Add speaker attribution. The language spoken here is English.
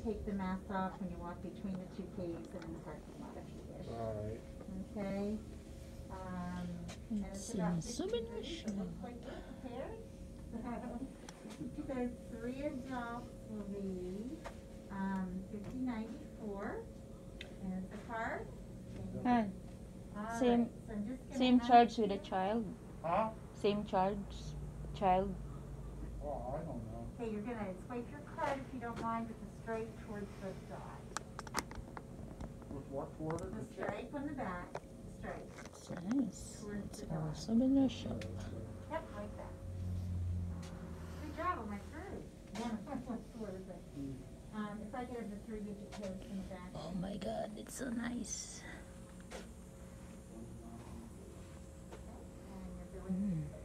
Speaker 1: take the mask off when you walk between the two caves and in the parking lot if you wish.
Speaker 2: Alright.
Speaker 1: Okay. And it's about 50
Speaker 3: Souvenir
Speaker 1: degrees.
Speaker 3: Shop.
Speaker 1: It looks like we're prepared. So 3 adults will be $50.94. And it's a card.
Speaker 3: Hi.
Speaker 1: All
Speaker 3: Same-
Speaker 1: right, so I'm just gonna
Speaker 3: Same
Speaker 1: ask
Speaker 3: charge with a
Speaker 1: you-
Speaker 3: child.
Speaker 2: Huh?
Speaker 3: Same charge, child.
Speaker 2: Oh, I don't know.
Speaker 1: Okay, you're gonna swipe your card if you don't mind with the stripe towards the dot.
Speaker 2: With what toward it?
Speaker 1: The stripe on the back. The stripe.
Speaker 3: It's nice.
Speaker 1: Towards
Speaker 3: It's
Speaker 1: the
Speaker 3: our
Speaker 1: dot.
Speaker 3: souvenir shop.
Speaker 1: Yep, like that. Good job on my crew. What is it? If I could have the 3-digit codes in the back.
Speaker 3: Oh my god, it's so nice.
Speaker 1: And you're doing